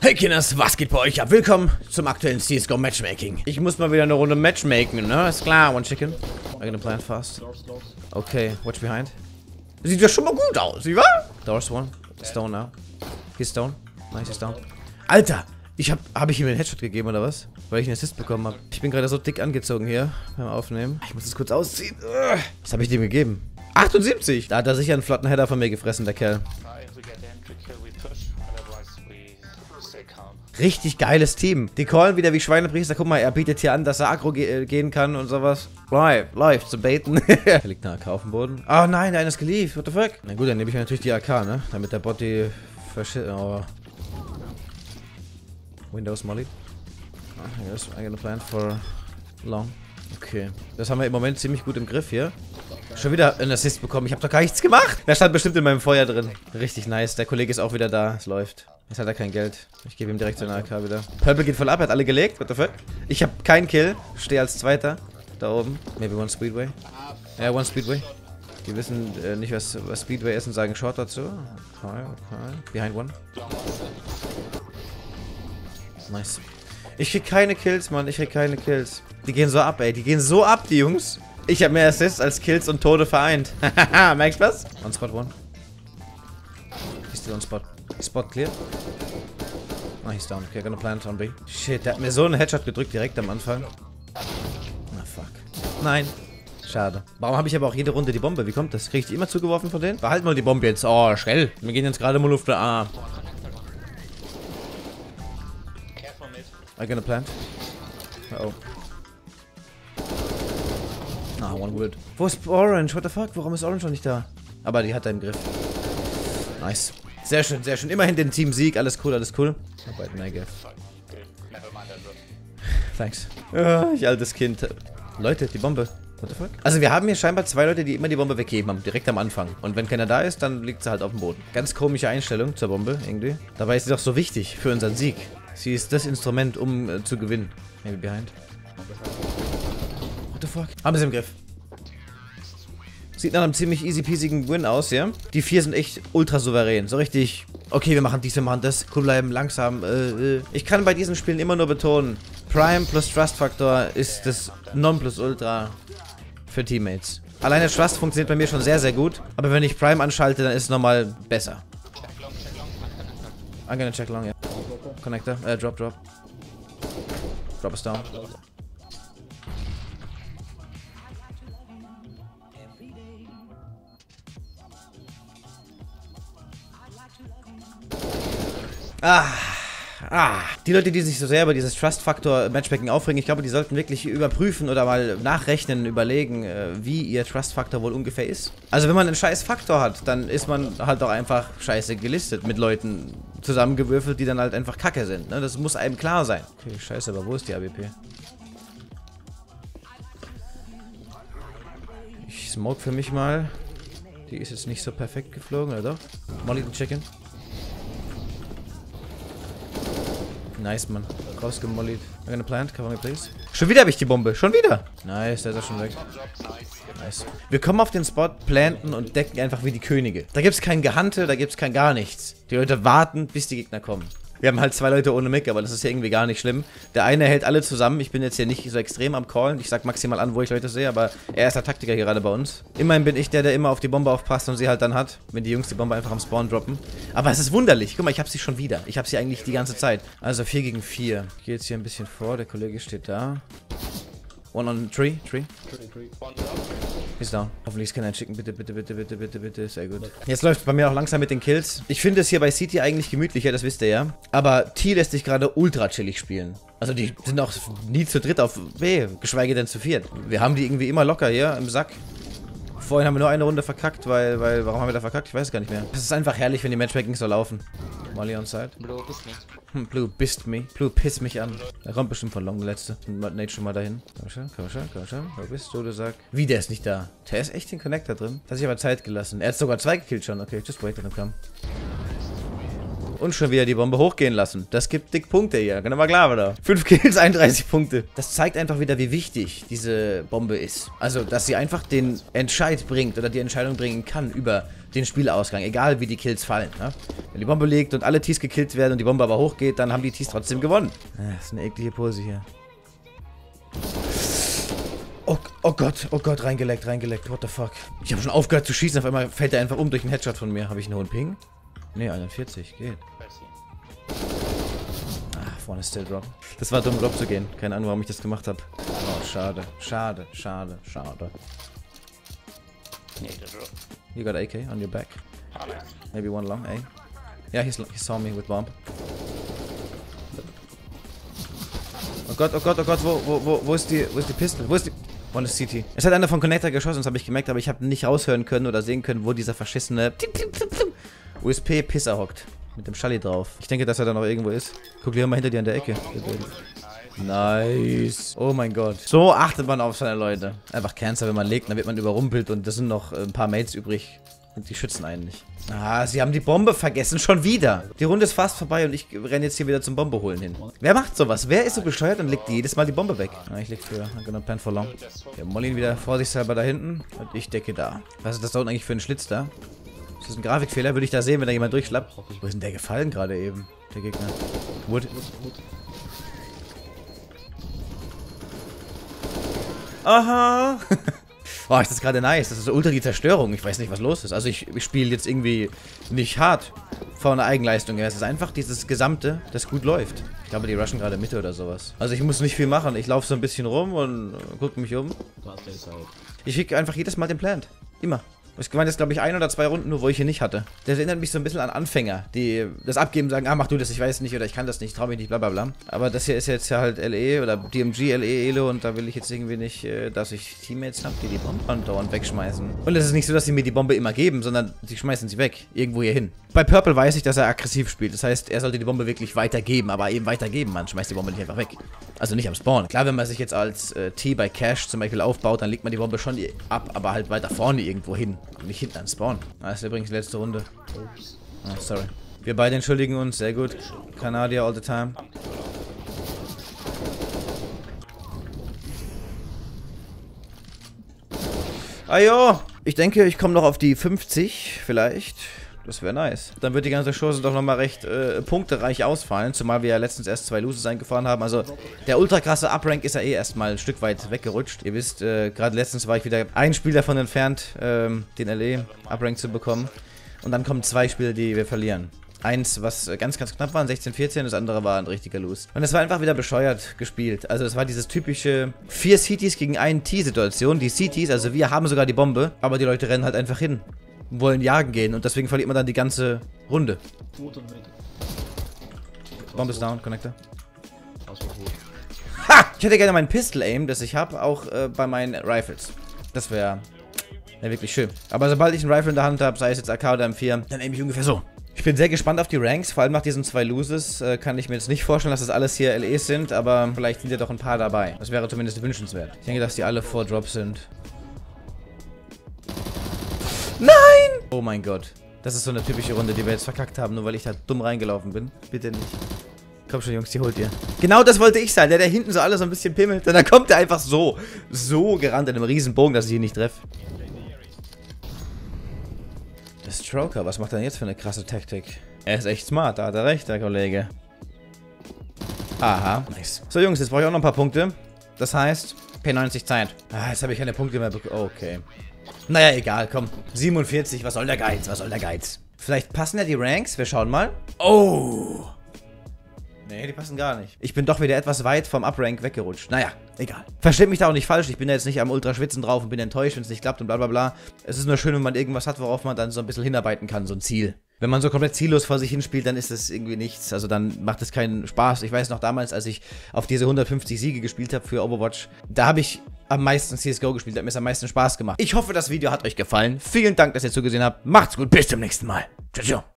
Hey Kinders, was geht bei euch ab? Willkommen zum aktuellen CSGO Matchmaking. Ich muss mal wieder eine Runde Matchmaken, ne? Ist klar, one chicken. I'm gonna plant fast. Okay, watch behind. Sieht ja schon mal gut aus, wie wahr? Doors one. Stone now. He's stone. Nice, he's down. Alter! Hab ich ihm einen Headshot gegeben oder was? Weil ich einen Assist bekommen habe. Ich bin gerade so dick angezogen hier beim Aufnehmen. Ich muss es kurz ausziehen. Was habe ich dem gegeben? 78! Da hat er sicher einen flotten Header von mir gefressen, der Kerl. Richtig geiles Team. Die callen wieder wie Schweinepriester. Guck mal, er bietet hier an, dass er aggro gehen kann und sowas. Läuft zu baiten. Da liegt eine AK auf dem Boden. Oh nein, der eine ist geliefert. What the fuck? Na gut, dann nehme ich natürlich die AK, ne? Damit der Bot die verschissen. Oh. Windows Molly. Yes, I'm gonna plan for long. Okay. Das haben wir im Moment ziemlich gut im Griff hier. Schon wieder einen Assist bekommen. Ich habe doch gar nichts gemacht. Der stand bestimmt in meinem Feuer drin. Richtig nice. Der Kollege ist auch wieder da. Es läuft. Jetzt hat er kein Geld. Ich gebe ihm direkt so eine AK wieder. Purple geht voll ab. Er hat alle gelegt. What the fuck? Ich habe keinen Kill. Stehe als Zweiter. Da oben. Maybe one Speedway. Ja, one Speedway. Die wissen nicht, was Speedway ist und sagen Short dazu. Okay. Behind one. Nice. Ich krieg keine Kills, Mann. Ich krieg keine Kills. Die gehen so ab, ey. Die gehen so ab, die Jungs. Ich habe mehr Assists als Kills und Tode vereint. Haha, merkst du was? On spot one. He's still on spot. Spot clear. Ah, he's down. Okay, gonna plant on B. Shit, der hat mir so einen Headshot gedrückt direkt am Anfang. Ah, fuck. Nein. Schade. Warum habe ich aber auch jede Runde die Bombe? Wie kommt das? Kriege ich die immer zugeworfen von denen? Behalten wir die Bombe jetzt. Oh, schnell. Wir gehen jetzt gerade mal auf der A. I'm gonna plant. Uh oh. Ah, one wood. Wo ist Orange? What the fuck? Warum ist Orange noch nicht da? Aber die hat er im Griff. Nice. Sehr schön, sehr schön. Immerhin den Team-Sieg. Alles cool, alles cool. Thanks. Ja, ich altes Kind. Leute, die Bombe. What the fuck? Also wir haben hier scheinbar zwei Leute, die immer die Bombe weggeben haben. Direkt am Anfang. Und wenn keiner da ist, dann liegt sie halt auf dem Boden. Ganz komische Einstellung zur Bombe, irgendwie. Dabei ist sie doch so wichtig für unseren Sieg. Sie ist das Instrument, um zu gewinnen. Maybe behind. What the fuck? Haben sie im Griff. Sieht nach einem ziemlich easy peasigen Win aus, ja? Die 4 sind echt ultra souverän. So richtig, okay, wir machen dies, wir machen das. Cool bleiben, langsam. Ich kann bei diesen Spielen immer nur betonen, Prime plus Trust Faktor ist das Nonplusultra für Teammates. Alleine Trust funktioniert bei mir schon sehr, sehr gut. Aber wenn ich Prime anschalte, dann ist es nochmal besser. I'm gonna check long, ja. Connector, drop. Drop is down. Die Leute, die sich so sehr über dieses Trust-Faktor-Matchmaking aufregen, ich glaube, die sollten wirklich überprüfen oder mal nachrechnen, überlegen, wie ihr Trust-Faktor wohl ungefähr ist. Also wenn man einen scheiß Faktor hat, dann ist man halt auch einfach scheiße gelistet, mit Leuten zusammengewürfelt, die dann halt einfach kacke sind. Ne? Das muss einem klar sein. Okay, scheiße, aber wo ist die AWP? Ich smoke für mich mal. Die ist jetzt nicht so perfekt geflogen, oder doch? Molly the Chicken. Nice, Mann. Rausgemollied. I'm gonna plant. Cover me, please. Schon wieder habe ich die Bombe. Schon wieder. Nice, der ist auch schon weg. Nice. Wir kommen auf den Spot, planten und decken einfach wie die Könige. Da gibt's kein Gehante, da gibt's kein gar nichts. Die Leute warten, bis die Gegner kommen. Wir haben halt 2 Leute ohne Mic, aber das ist ja irgendwie gar nicht schlimm. Der eine hält alle zusammen. Ich bin jetzt hier nicht so extrem am Callen. Ich sag maximal an, wo ich Leute sehe, aber er ist der Taktiker hier gerade bei uns. Immerhin bin ich der immer auf die Bombe aufpasst und sie halt dann hat, wenn die Jungs die Bombe einfach am Spawn droppen. Aber es ist wunderlich. Guck mal, ich habe sie schon wieder. Ich habe sie eigentlich die ganze Zeit. Also 4 gegen 4. Ich gehe jetzt hier ein bisschen vor. Der Kollege steht da. One on tree. He's down. Hoffentlich ist keiner schicken. Bitte. Sehr gut. Jetzt läuft es bei mir auch langsam mit den Kills. Ich finde es hier bei City eigentlich gemütlicher, das wisst ihr ja. Aber T lässt sich gerade ultra chillig spielen. Also die sind auch nie zu dritt auf B, geschweige denn zu viert. Wir haben die irgendwie immer locker hier im Sack. Vorhin haben wir nur eine Runde verkackt, weil warum haben wir da verkackt? Ich weiß es gar nicht mehr. Es ist einfach herrlich, wenn die Matchmakings so laufen. Molly on side. Blue bist me. Blue bist me. Blue piss mich an. Der kommt bestimmt von Long, der letzte. Nate schon mal dahin. Komm schon. Wo bist du, Sack? Wie, der ist nicht da. Der ist echt den Connector drin. Hat sich aber Zeit gelassen. Er hat sogar 2 gekillt schon. Okay, just wait, let him come. Und schon wieder die Bombe hochgehen lassen. Das gibt dick Punkte hier. Kann aber klar wieder. 5 Kills, 31 Punkte. Das zeigt einfach wieder, wie wichtig diese Bombe ist. Also, dass sie einfach den Entscheid bringt oder die Entscheidung bringen kann über den Spielausgang. Egal, wie die Kills fallen. Ne? Wenn die Bombe liegt und alle Tees gekillt werden und die Bombe aber hochgeht, dann haben die Tees trotzdem gewonnen. Das ist eine eklige Pose hier. Oh Gott, reingeleckt. What the fuck? Ich habe schon aufgehört zu schießen, auf einmal fällt er einfach um durch einen Headshot von mir. Habe ich einen hohen Ping? Ne, 41, geht. Ah, vorne ist Still Drop. Das war dumm, Drop zu gehen. Keine Ahnung, warum ich das gemacht habe. Oh, schade. You got AK on your back. Maybe one long, eh? Yeah, he saw me with bomb. Oh Gott, wo ist die Pistole? Wo ist die... One ist CT. Es hat einer von Connector geschossen, das habe ich gemerkt, aber ich habe nicht raushören können oder sehen können, wo dieser verschissene USP-Pisser hockt. Mit dem Schalli drauf. Ich denke, dass er da noch irgendwo ist. Guck lieber mal hinter dir an der Ecke. Nice. Oh mein Gott. So achtet man auf seine Leute. Einfach Cancer, wenn man legt, dann wird man überrumpelt und es sind noch ein paar Mates übrig. Und die schützen einen nicht. Ah, sie haben die Bombe vergessen. Schon wieder. Die Runde ist fast vorbei und ich renne jetzt hier wieder zum Bombe holen hin. Wer macht sowas? Wer ist so bescheuert und legt jedes Mal die Bombe weg? Ah, ich leg für. I'm gonna plan for long. Der Mollin wieder vorsichtshalber da hinten. Und ich decke da. Was ist das da unten eigentlich für ein Schlitz da? Ist das ein Grafikfehler? Würde ich da sehen, wenn da jemand durchschlappt? Wo ist denn der gefallen gerade eben? Der Gegner. Wood. Aha. Oh, ist das gerade nice. Das ist ultra die Zerstörung. Ich weiß nicht, was los ist. Also ich spiele jetzt irgendwie nicht hart vor einer Eigenleistung her. Es ist einfach dieses Gesamte, das gut läuft. Ich glaube, die rushen gerade Mitte oder sowas. Also ich muss nicht viel machen. Ich laufe so ein bisschen rum und gucke mich um. Ich kriege einfach jedes Mal den Plant. Immer. Es waren jetzt, glaube ich, 1 oder 2 Runden nur, wo ich hier nicht hatte. Das erinnert mich so ein bisschen an Anfänger, die das abgeben, sagen, ah, mach du das, ich weiß nicht oder ich kann das nicht, trau mich nicht, bla bla bla. Aber das hier ist jetzt ja halt LE oder DMG, LE, Elo und da will ich jetzt irgendwie nicht, dass ich Teammates habe, die die Bombe andauernd wegschmeißen. Und es ist nicht so, dass sie mir die Bombe immer geben, sondern sie schmeißen sie weg, irgendwo hier hin. Bei Purple weiß ich, dass er aggressiv spielt. Das heißt, er sollte die Bombe wirklich weitergeben, aber eben weitergeben, man schmeißt die Bombe nicht einfach weg. Also nicht am Spawn. Klar, wenn man sich jetzt als T bei Cash zum Beispiel aufbaut, dann legt man die Bombe schon ab, aber halt weiter vorne irgendwo hin. Und nicht hinten an Spawn. Ah, das ist übrigens die letzte Runde. Oh, sorry. Wir beide entschuldigen uns, sehr gut. Kanadier all the time. Ajo! Ich denke, ich komme noch auf die 50, vielleicht. Das wäre nice. Dann wird die ganze Chose doch nochmal recht punktereich ausfallen, zumal wir ja letztens erst 2 Loses eingefahren haben. Also der ultra krasse Uprank ist ja eh erstmal ein Stück weit weggerutscht. Ihr wisst, gerade letztens war ich wieder ein Spiel davon entfernt, den LE Uprank zu bekommen. Und dann kommen 2 Spiele, die wir verlieren. Eins, was ganz knapp war, 16-14, das andere war ein richtiger Lose. Und es war einfach wieder bescheuert gespielt. Also es war dieses typische 4 CTs gegen 1 T-Situation. Die CTs, also wir haben sogar die Bombe, aber die Leute rennen halt einfach hin. Wollen jagen gehen und deswegen verliert man dann die ganze Runde. Bomb ist down, Connector. Ha! Ich hätte gerne meinen Pistol-Aim, das ich habe, auch bei meinen Rifles. Das wäre wirklich schön. Aber sobald ich einen Rifle in der Hand habe, sei es jetzt AK oder M4, dann aim ich ungefähr so. Ich bin sehr gespannt auf die Ranks, vor allem nach diesen 2 Loses kann ich mir jetzt nicht vorstellen, dass das alles hier LEs sind, aber vielleicht sind ja doch ein paar dabei. Das wäre zumindest wünschenswert. Ich denke, dass die alle 4 Drops sind. Nein! Oh mein Gott. Das ist so eine typische Runde, die wir jetzt verkackt haben, nur weil ich da dumm reingelaufen bin. Bitte nicht. Komm schon, Jungs, die holt ihr. Genau das wollte ich sein. Der hinten so alles so ein bisschen pimmelt. Und dann kommt der einfach so gerannt in einem riesen Bogen, dass ich ihn nicht treffe. Der Stroker, was macht er denn jetzt für eine krasse Taktik? Er ist echt smart, da hat er recht, der Kollege. Aha, nice. So, Jungs, jetzt brauche ich auch noch ein paar Punkte. Das heißt, P90 Zeit. Ah, jetzt habe ich keine Punkte mehr bekommen. Okay. Naja, egal, komm. 47, was soll der Geiz? Was soll der Geiz? Vielleicht passen ja die Ranks, wir schauen mal. Oh! Nee, die passen gar nicht. Ich bin doch wieder etwas weit vom Uprank weggerutscht. Naja, egal. Versteht mich da auch nicht falsch, ich bin ja jetzt nicht am Ultraschwitzen drauf und bin enttäuscht, wenn es nicht klappt und bla bla bla. Es ist nur schön, wenn man irgendwas hat, worauf man dann so ein bisschen hinarbeiten kann, so ein Ziel. Wenn man so komplett ziellos vor sich hinspielt, dann ist das irgendwie nichts. Also dann macht es keinen Spaß. Ich weiß noch damals, als ich auf diese 150 Siege gespielt habe für Overwatch, da habe ich am meisten CSGO gespielt. Da hat mir es am meisten Spaß gemacht. Ich hoffe, das Video hat euch gefallen. Vielen Dank, dass ihr zugesehen habt. Macht's gut, bis zum nächsten Mal. Ciao, ciao.